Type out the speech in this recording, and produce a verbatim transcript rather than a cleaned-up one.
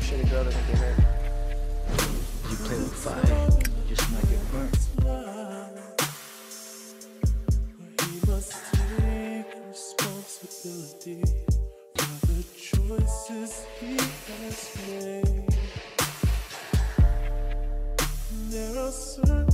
shitty girl doesn't get hurt. You play with fire, you just might get burnt. He must take responsibility for the choices he has made. There are certain